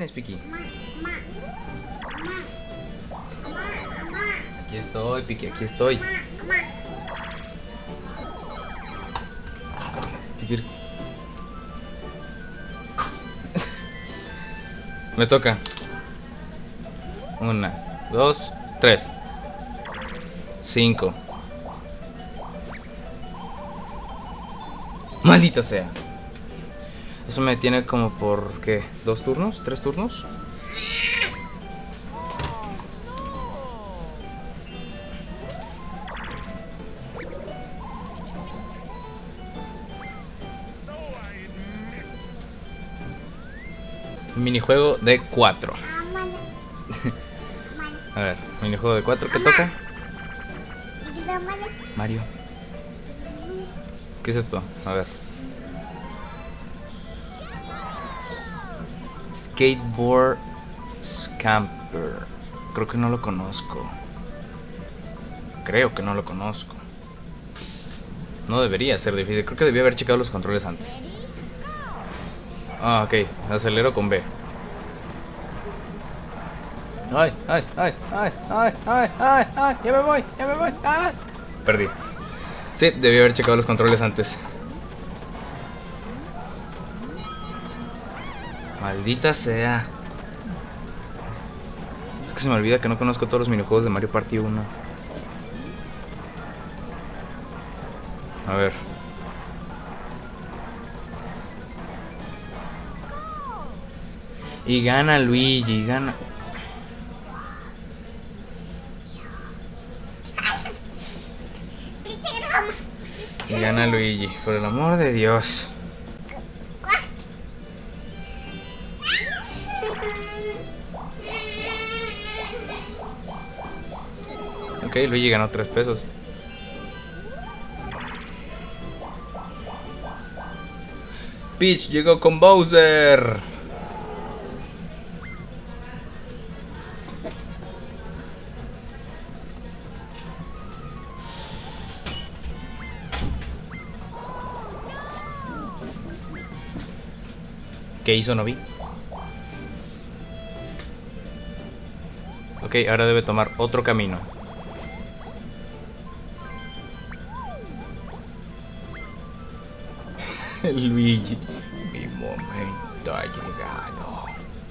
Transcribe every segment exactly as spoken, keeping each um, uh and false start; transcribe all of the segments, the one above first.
tienes, Piki? Aquí estoy, Piki, aquí estoy. Piki. Me toca. Una, dos, tres. Cinco. Maldita sea. Eso me tiene como por, ¿qué? ¿Dos turnos? ¿Tres turnos? Minijuego de cuatro. A ver, minijuego de cuatro, ¿qué toca? Mario. ¿Qué es esto? A ver. Skateboard Scamper. Creo que no lo conozco. Creo que no lo conozco. No debería ser difícil. Creo que debía haber checado los controles antes. Ah, ok. Acelero con B. Ay, ay, ay, ay, ay, ay, ay, ay, ya me voy, ya me voy. Ay. Perdí. Sí, debí haber checado los controles antes. Maldita sea. Es que se me olvida que no conozco todos los minijuegos de Mario Party uno. A ver. Y gana Luigi, gana. Y gana Luigi, por el amor de Dios. Ok, Luigi ganó tres pesos. Peach llegó con Bowser. ¿Qué hizo? No vi. Ok, ahora debe tomar otro camino. Luigi, mi momento ha llegado.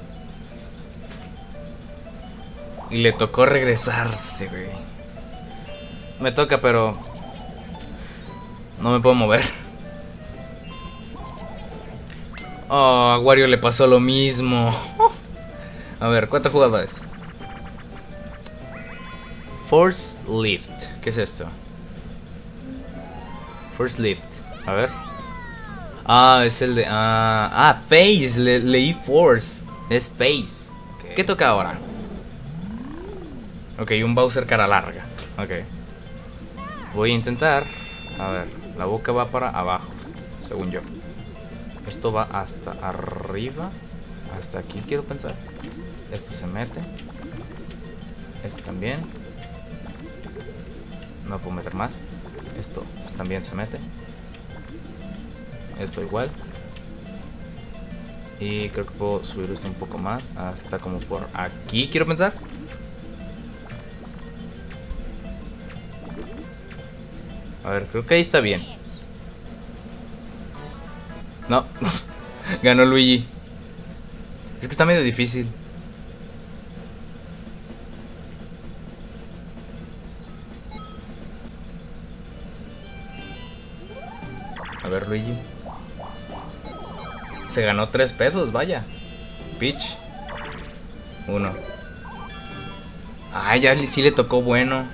Y le tocó regresarse, güey. Me toca, pero no me puedo mover. Oh, a Wario le pasó lo mismo. A ver, ¿cuántos jugadores? Force Lift. ¿Qué es esto? Force Lift. A ver. Ah, es el de... Ah, ah Face. Le, leí Force. Es Face. Okay. ¿Qué toca ahora? Ok, un Bowser cara larga. Ok. Voy a intentar... A ver, la boca va para abajo, según yo. Esto va hasta arriba. Hasta aquí quiero pensar. Esto se mete. Esto también. No puedo meter más. Esto también se mete. Esto igual. Y creo que puedo subir esto un poco más. Hasta como por aquí quiero pensar. A ver, creo que ahí está bien. No. Ganó Luigi. Es que está medio difícil. A ver, Luigi. Se ganó tres pesos, vaya. Peach. Uno. Ah, ya sí le tocó bueno.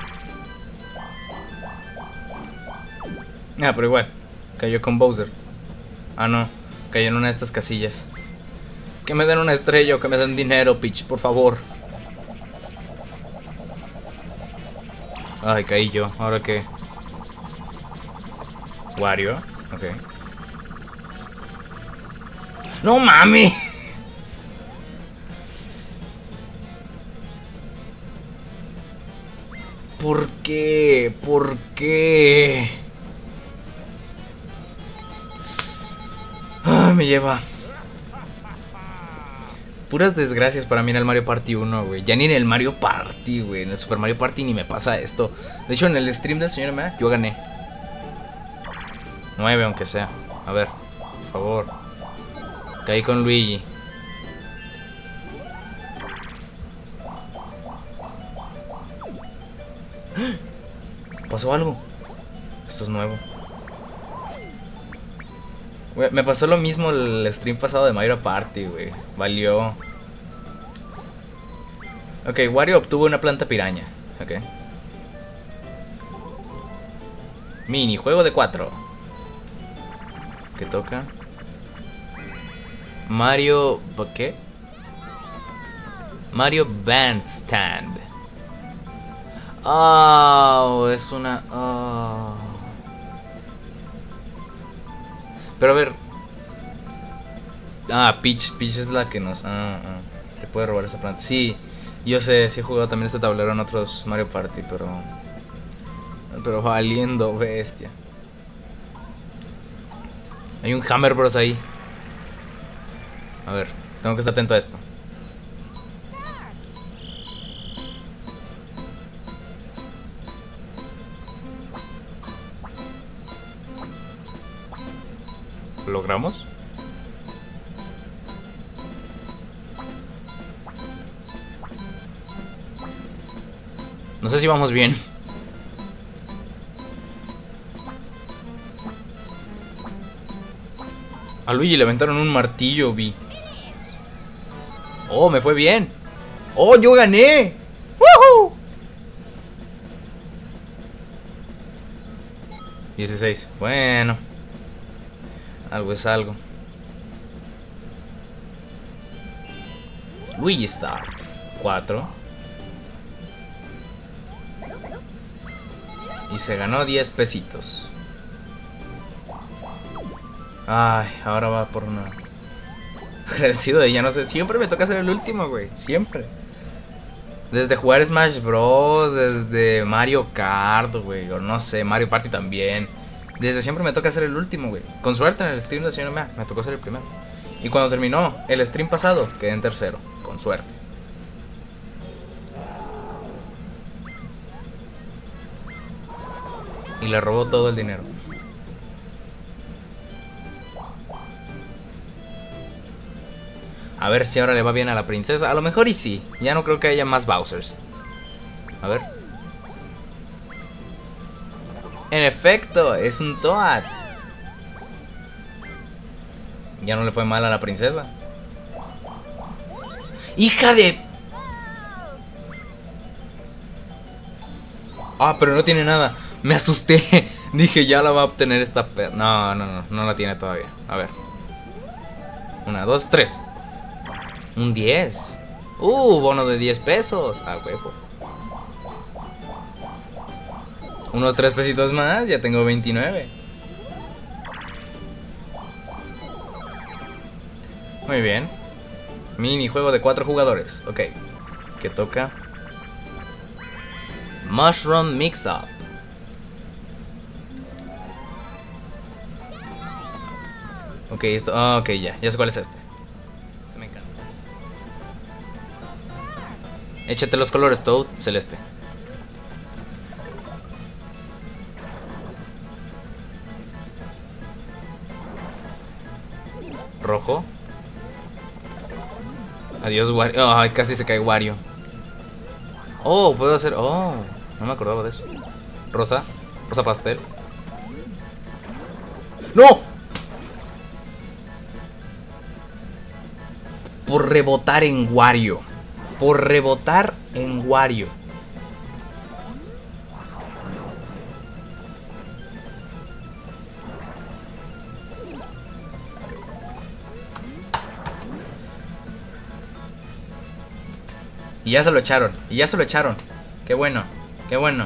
Ah, pero igual. Cayó con Bowser. Ah, no. Cayó en una de estas casillas. Que me den una estrella o que me den dinero, Peach, por favor. Ay, caí yo. ¿Ahora qué? Wario. Ok. ¡No mami! ¿Por qué? ¿Por qué? Ah, me lleva. puras desgracias para mí en el Mario Party uno, güey. Ya ni en el Mario Party, güey. En el Super Mario Party ni me pasa esto. De hecho, en el stream del señor Mac yo gané. nueve aunque sea. A ver, por favor. Caí con Luigi. ¿Pasó algo? Esto es nuevo. Wey, me pasó lo mismo el stream pasado de Mario Party, güey. Valió. Ok, Wario obtuvo una planta piraña. Ok. Minijuego de cuatro. ¿Qué toca? Mario... ¿qué? Mario Bandstand. Oh, es una... Oh. Pero a ver. Ah, Peach. Peach es la que nos... Ah, ah, te puede robar esa planta. Sí, yo sé, sí he jugado también este tablero en otros Mario Party, pero... Pero valiendo bestia. Hay un Hammer Bros ahí. A ver, tengo que estar atento a esto. ¿Logramos? No sé si vamos bien. A Luigi le aventaron un martillo, vi. Oh, me fue bien. Oh, yo gané. ¡Woohoo! dieciséis. Bueno. Algo es algo. Luigi Start. cuatro. Y se ganó diez pesitos. Ay, ahora va por una... Agradecido de ella, no sé. Siempre me toca ser el último, güey. Siempre. Desde jugar Smash Bros. Desde Mario Kart, güey. O no sé, Mario Party también. Desde siempre me toca ser el último, güey. Con suerte en el stream del señor Mea me tocó ser el primero. Y cuando terminó el stream pasado, quedé en tercero. Con suerte. Y le robó todo el dinero. A ver si ahora le va bien a la princesa. A lo mejor y sí. Ya no creo que haya más Bowsers. A ver. En efecto, es un Toad. Ya no le fue mal a la princesa. ¡Hija de! Ah, pero no tiene nada. Me asusté. Dije, ya la va a obtener esta per... No, no, no, no la tiene todavía. A ver. Una, dos, tres. Un diez. Uh, bono de diez pesos. A huevo. Unos tres pesitos más, ya tengo veintinueve. Muy bien. Minijuego de cuatro jugadores. Ok. ¿Qué toca? Mushroom Mix Up. Ok, esto... Oh, ok, ya. Ya sé cuál es este. Este me encanta. Échate los colores, Toad. Celeste. Rojo. Adiós, Wario. Ay, oh, casi se cae Wario. Oh, puedo hacer... Oh, no me acordaba de eso. Rosa. Rosa pastel. ¡No! Por rebotar en Wario. Por rebotar en Wario. Y ya se lo echaron. Y ya se lo echaron. Qué bueno. Qué bueno.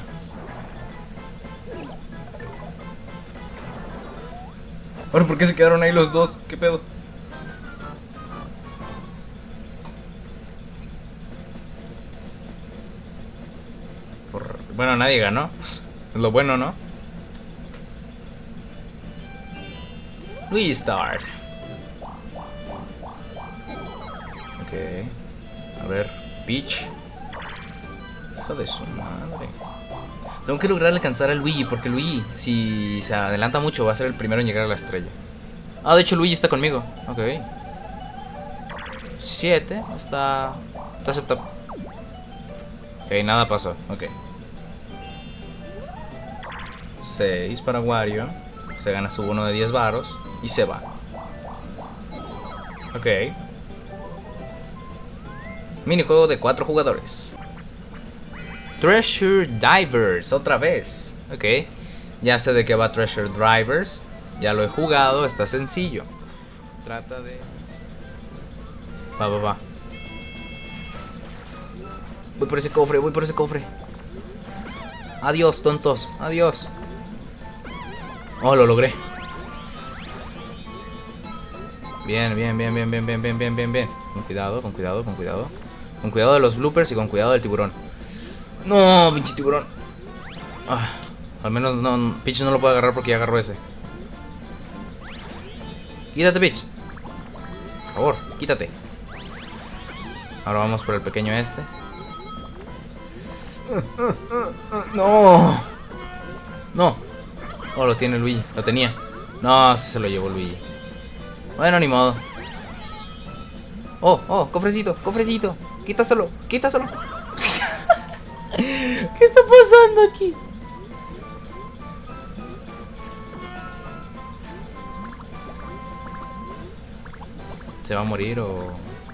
Ahora, ¿por qué se quedaron ahí los dos? ¿Qué pedo? Por... Bueno, nadie ganó. Es lo bueno, ¿no? Luigi Start. Ok. A ver, Peach. Hijo de su madre. Tengo que lograr alcanzar al Luigi, porque Luigi, si se adelanta mucho, va a ser el primero en llegar a la estrella. Ah, de hecho Luigi está conmigo. Ok. siete. Está... Está aceptable. Ok, nada pasó. Ok. seis para Wario. Se gana su bono de diez varos. Y se va. Ok. Minijuego de cuatro jugadores. Treasure Divers. Otra vez. Ok. Ya sé de qué va Treasure Divers. Ya lo he jugado. Está sencillo. Trata de... Va, va, va. Voy por ese cofre. Voy por ese cofre. Adiós, tontos. Adiós. Oh, lo logré. Bien, bien, bien, bien, bien, bien, bien, bien, bien, bien. Con cuidado, con cuidado, con cuidado. Con cuidado de los bloopers y con cuidado del tiburón. No, pinche tiburón. Ah, al menos no, Peach no lo puede agarrar porque ya agarró ese. Quítate, Peach. Por favor, quítate. Ahora vamos por el pequeño este. No. No. Oh, lo tiene Luigi. Lo tenía. No, sí se lo llevó Luigi. Bueno, ni modo. Oh, oh, cofrecito, cofrecito. Quítaselo, quítaselo. ¿Qué está pasando aquí? ¿Se va a morir o...?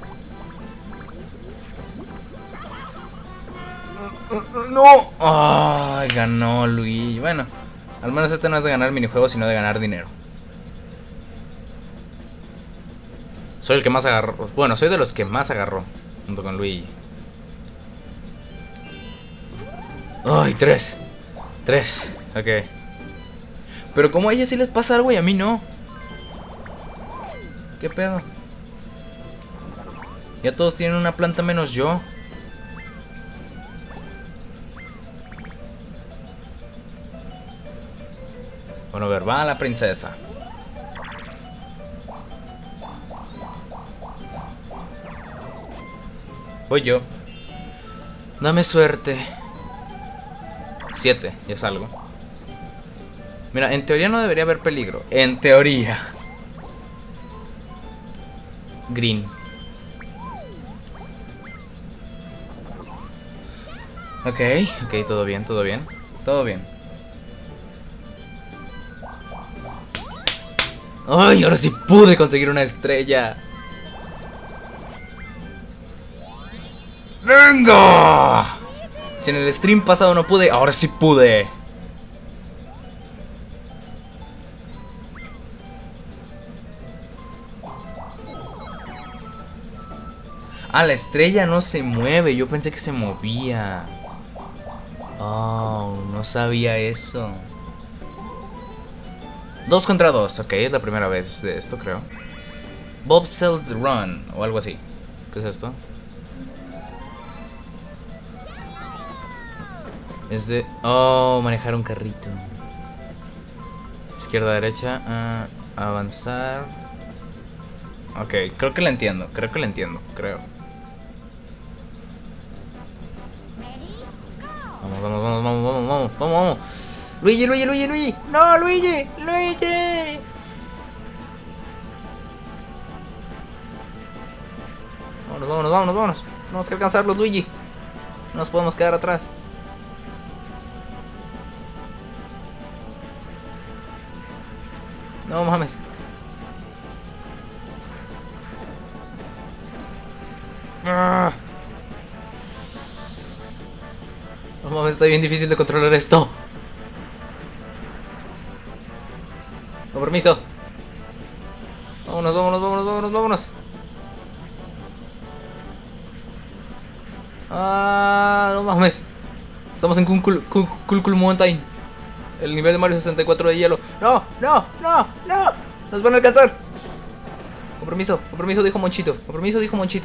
¡No! ¡Ay, ganó Luigi! Bueno, al menos este no es de ganar minijuegos, sino de ganar dinero. Soy el que más agarró. Bueno, soy de los que más agarró. Junto con Luigi. ¡Ay, tres! Tres, ok. Pero como a ellos sí les pasa algo y a mí no. ¿Qué pedo? Ya todos tienen una planta menos yo. Bueno, a ver, va la princesa. Voy yo. Dame suerte. Siete, ya salgo. Mira, en teoría no debería haber peligro. En teoría. Green. Ok, ok, todo bien, todo bien. Todo bien. ¡Ay! Ahora sí pude conseguir una estrella. ¡Venga! Si en el stream pasado no pude, ahora sí pude. Ah, la estrella no se mueve. Yo pensé que se movía. Oh, no sabía eso. Dos contra dos. Ok, es la primera vez de esto, creo. Bobsled Run o algo así. ¿Qué es esto? Es de... Oh, manejar un carrito. Izquierda, derecha. Uh, avanzar. Ok, creo que la entiendo. Creo que la entiendo. Creo. Vamos, vamos, vamos, vamos, vamos, vamos, vamos, vamos. Luigi, Luigi, Luigi, Luigi. No, Luigi, Luigi. Vámonos, vámonos, vámonos, vámonos. Tenemos que alcanzarlos, Luigi. No nos podemos quedar atrás. No mames. Ah. No mames, está bien difícil de controlar esto. Con permiso. Vámonos, vámonos, vámonos, vámonos, vámonos. Ah, no mames. Estamos en Kul Kul Kul Kul Mountain. El nivel de Mario sesenta y cuatro de hielo. No, no, no, no. Nos van a alcanzar. Con permiso, con permiso dijo Monchito. Con permiso dijo Monchito.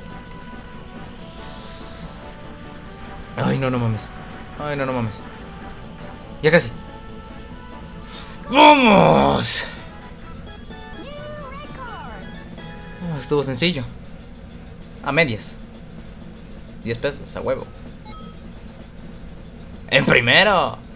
Ay, no, no mames. Ay, no, no mames. Ya casi. ¡Vamos! Oh, estuvo sencillo. A medias. diez pesos, a huevo. ¡En primero!